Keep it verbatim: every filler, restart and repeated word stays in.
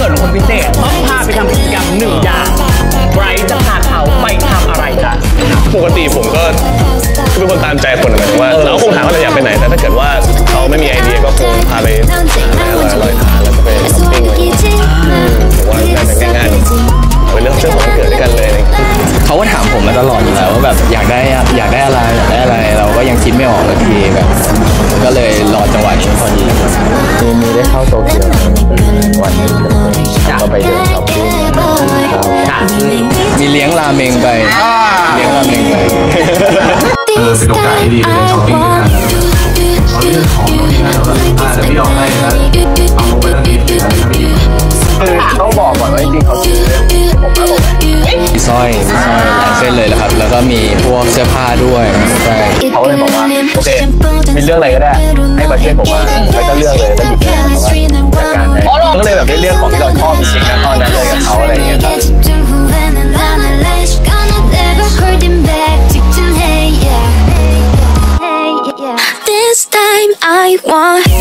กิดของคนพิเศษต้องพาไปทำกิจกรรมหนึ่งอย่างไบรท์จะพาเขาไปทำอะไรจ๊ะปกติผมก็เป็นคนตามใจคนเหมือนกันว่าเราคงถามว่าเราอยากไปไหนแต่ถ้าเกิดว่าเขาไม่มีไอเดียก็คงพาไปอร่อยๆทานแล้วก็ไปช้อปปิ้งเลยผมว่าน่าจะง่ายๆเอาไปเรื่องเรื่องของเกิดด้วยกันเลยเขาก็ถามผมมาตลอดอยู่แล้วว่าแบบอยากได้อยากได้อะไรอยากได้อะไรเราก็ยังคิดไม่ออกสักทีแบบก็เลยรอจังหวะนี้พอดีมีมีได้เข้าโตเกียววันนึงก็ไปเดินช้อปปิ้งมีเลี้ยงราเมงไปเลี้ยงราเมงไปเออเป็นโอกาสที่ดีไปเดินช้อปปิ้งด้วยกันเขาเรื่องของที่นั่นเราอาจจะไม่ยอมให้นะเอาไปทางนี้ไปทางนี้คือต้องบอกก่อนว่าจริงๆเขาซื้อผมนะผมมีสร้อยมีสร้อยหลายเส้นเลยแหละครับแล้วก็มีพวกเสื้อผ้าด้วยใช่เขาเลยบอกว่าโอเคมีเรื่องอะไรก็ได้ให้มาช่วยผมมาไปก็เลือกเลยก็หยิบเลยแต่ว่าจัดการให้ก็เลยแบบได้เลือกของที่เราชอบจริงๆนะตอนนั้นเลยกับเขาอะไรอย่างเงี้ยครับ This time I want